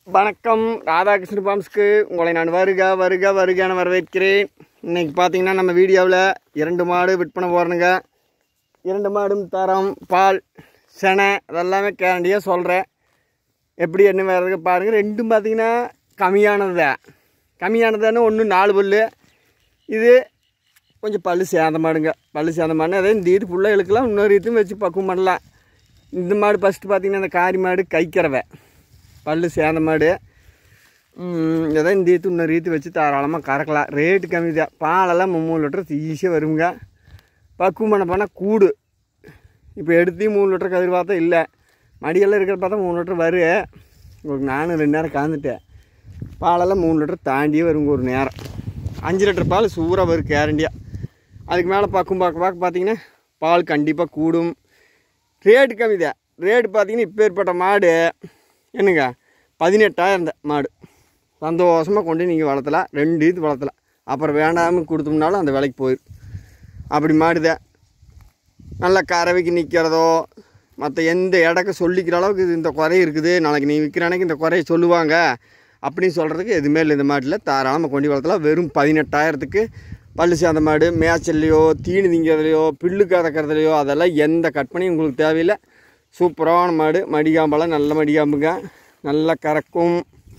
வணக்கம். ராதாகிருஷ்ண ஃபார்ம்ஸ்க்கு உங்களை நான் வருக வரவேற்கிறேன். இன்றைக்கி பார்த்தீங்கன்னா நம்ம வீடியோவில் 2 மாடு விற்பனை போகிறனுங்க. 2 மாடும் தரம், பால், செனை அதெல்லாமே கேரண்டியாக சொல்கிறேன். எப்படி என்ன வேறு பாருங்கள். ரெண்டும் பார்த்தீங்கன்னா கம்மியானதுன்னு ஒன்று 4 பல், இது கொஞ்சம் பல் சேர்ந்த மாடுங்க. பல் சேர்ந்த மாடுன்னு அதே இந்த இது ஃபுல்லாக இழுக்கலாம், இன்னொரு இதுவும் வச்சு பக்குவம் பண்ணலாம். இந்த மாடு ஃபஸ்ட்டு பார்த்தீங்கன்னா இந்த காரி மாடு கைக்கிறவை பல் சேர்ந்த மாடு. ஏதோ இந்த ஈத்து இன்னொரு ஈத்து வச்சு தாராளமாக கறக்கலாம். ரேட்டு கம்மி தான். பாலெல்லாம் 3 லிட்டர் ஈஸியாக வருங்க. பக்குவம் பண்ண கூடு இப்போ எடுத்து 3 லிட்டர் கதிர் பார்த்தா இல்லை, மடியெல்லாம் இருக்கிற பார்த்தா 3 லிட்டர் வரும். உங்களுக்கு நானும் 2 நேரம் கலந்துட்டேன். பாலெல்லாம் 3 லிட்டர் தாண்டியே வருங்க. ஒரு நேரம் 5 லிட்டர் பால் சூறாக வரும் கேரண்டியாக. அதுக்கு மேலே பார்க்க பார்த்தீங்கன்னா பால் கண்டிப்பாக கூடும். ரேட்டு கம்மி தான். ரேட்டு பார்த்தீங்கன்னா இப்போ ஏற்பட்ட மாடு என்னங்க 18,000 தான் மாடு. சந்தோஷமாக கொண்டு நீங்கள் வளர்த்தலாம். 2 இது வளர்த்தலாம். அப்புறம் வேண்டாமல் கொடுத்தோம்னாலும் அந்த விலைக்கு போயிடும். அப்படி மாடுதான். நல்லா கறவைக்கு நிற்கிறதோ மற்ற எந்த இடக்க சொல்லிக்கிற அளவுக்கு இது இந்த குறை இருக்குது, நாளைக்கு நீ விற்கிற அன்னைக்கு இந்த குறையை சொல்லுவாங்க அப்படின்னு சொல்கிறதுக்கு எதுவுமே இல்லை. இந்த மாட்டில் தாராளமாக கொண்டு வளர்த்தலாம். வெறும் 18,000க்கு பல்லு சேர்ந்த மாடு. மேய்ச்சல்லையோ தீனி திங்கிறதுலையோ பில்லு கறக்கிறதுலையோ அதெல்லாம் எந்த கற்பனையும் உங்களுக்கு தேவையில்லை. சூப்பரான மாடு. மடிகாம்பெல்லாம் நல்ல மடிகாம்புங்க. நல்லா கறக்கும்.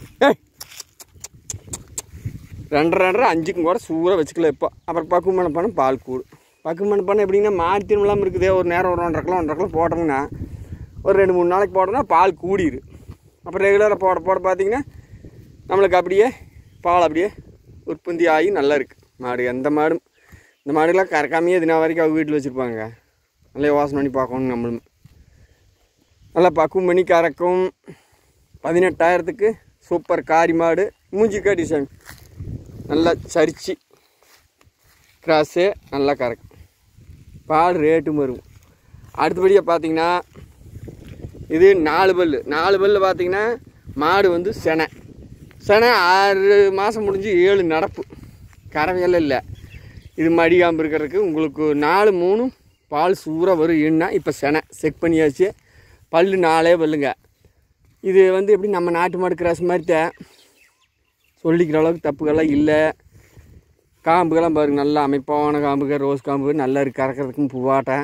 2.5 5க்கும் கூட சூறாக வச்சுக்கல. இப்போ அப்புறம் பக்குவமான பண்ண பால் கூடு. பக்குவமான பண்ண எப்படின்னா மாடு திரும்பலாம் இருக்குது. ஒரு நேரம் ஒரு 1.5 கிலோ போட்டோம்னா ஒரு 2-3 நாளைக்கு போட்டோம்னா பால் கூடிடு. அப்புறம் ரெகுலராக போட பார்த்தீங்கன்னா நம்மளுக்கு அப்படியே பால் அப்படியே உற்பத்தி ஆகி நல்லா இருக்குது மாடு. எந்த மாடும் இந்த மாடுகளாம் கறக்காமையே தினம் வரைக்கும் அவங்க வீட்டில் வச்சுருப்பாங்க. நல்லா யோசனை பண்ணி பார்க்கணும். நம்மளும் நல்லா பக்குவம் பண்ணி கறக்கும். 18,000க்கு சூப்பர் காரி மாடு. மூஞ்சிக்கா டிசைன் நல்லா சரிச்சு கிராஸு நல்லா கறக்கும். பால் ரேட்டும் வரும். அடுத்தபடியாக பார்த்தீங்கன்னா இது 4 பல் பார்த்தீங்கன்னா மாடு வந்து செனை 6 மாதம் முடிஞ்சு 7 நடப்பு. கறவையெல்லாம் இல்லை. இது மடிகாம்பு இருக்கிறதுக்கு உங்களுக்கு 4-3 பால் சூறாக வரும். ஏன்னா இப்போ செனை செக் பண்ணியாச்சு. பல் 4 பல்லுங்க. இது வந்து எப்படி நம்ம நாட்டு மாடு கிராஸ் மாதிரி தான். சொல்லிக்கிற அளவுக்கு தப்புகள்லாம் இல்லை. காம்புகள்லாம் பாருங்கள் நல்லா அமைப்பான காம்புகள், ரோஸ் காம்பு நல்லா இருக்குது. கறக்கிறதுக்கும் பூவாட்டேன்.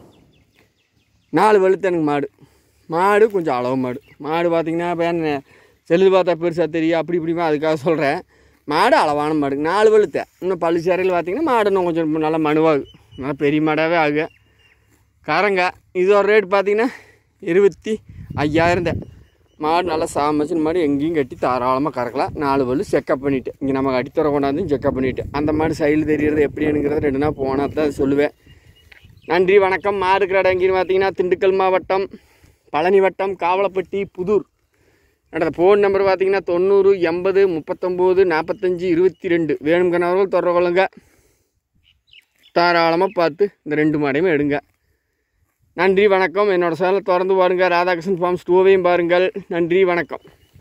4 பல்லு எனக்கு மாடு கொஞ்சம் அளவு மாடு பார்த்திங்கன்னா இப்போ செல்லு பார்த்தா பெருசாக தெரியும் அப்படி இப்படிமா அதுக்காக சொல்கிறேன். மாடு அளவான மாடு 4 பல்லு. இன்னும் பல்லு சேரையில் பார்த்திங்கன்னா மாடு இன்னும் கொஞ்சம் நல்லா மனுவாகும். நல்லா பெரிய மாடாகவே ஆகும். கறங்க இதோட ரேட் பார்த்திங்கன்னா 25,000 தான். மாடு நல்லா சாமச்சு மாடு எங்கேயும் கட்டி தாராளமாக கறக்கலாம். 4 பல்லு செக்கப் பண்ணிவிட்டு இங்கே நம்ம அடித்துற கொண்டாந்து செக்கப் பண்ணிவிட்டு அந்த மாடு சைடில் தெரிகிறது எப்படிங்கிறத 2 நாள் போனால் தான் சொல்லுவேன். நன்றி வணக்கம். மாடு இருக்கிற இடம் எங்கேன்னு பார்த்தீங்கன்னா திண்டுக்கல் மாவட்டம், பழனி வட்டம், காவலப்பட்டி, புதூர். என்னோட ஃபோன் நம்பர் பார்த்தீங்கன்னா 90 80 39 45 22. வேணுங்கிறவர்கள் தொடர்பு கொள்ளுங்க. தாராளமாக பார்த்து இந்த 2 மாடையுமே எடுங்க. நன்றி வணக்கம். என்னோடய சேனலை திறந்து பாருங்கள். ராதாகிருஷ்ணன் ஃபார்ம்ஸ் 2வையும் பாருங்கள். நன்றி வணக்கம்.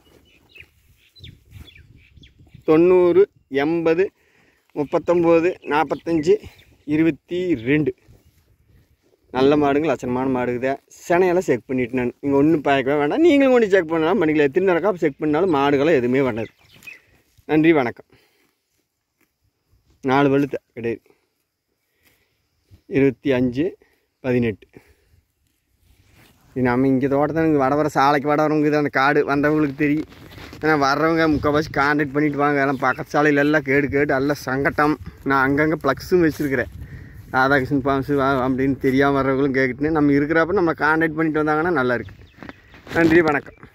90 80 39 45 22. நல்ல மாடுங்க, லட்சணமான மாடுக்குதே. செனையெல்லாம் செக் பண்ணிவிட்டு நான் நீங்கள் ஒன்றும் பயக்கவே வேண்டாம். நீங்களும் கொண்டு செக் பண்ணலாம். பண்ணிக்கலாம். எத்தனை நடக்கா செக் பண்ணாலும் மாடுகளாம் எதுவுமே பண்ணாது. நன்றி வணக்கம். 4 பல்லு கிடையாது. 25 18. நம்ம இங்கே தோட்டத்தை வர சாலைக்கு வரவங்க இது அந்த காடு வந்தவங்களுக்கு தெரியும். ஏன்னா வர்றவங்க முக்கால்வாசி கான்டாக்ட் பண்ணிட்டு வாங்க. எல்லாம் பக்கத்து சாலையில் எல்லாம் கேட்டு எல்லாம் சங்கட்டம். நான் அங்கங்கே ப்ளக்ஸும் வச்சுருக்கிறேன். ராதாகிருஷ்ணன் ஃபார்ம்ஸு அப்படின்னு தெரியாமல் வர்றவங்களும் கேட்டுன்னு நம்ம இருக்கிறப்ப நம்ம கான்டாக்ட் பண்ணிட்டு வந்தாங்கன்னா நல்லாயிருக்கு. நன்றி வணக்கம்.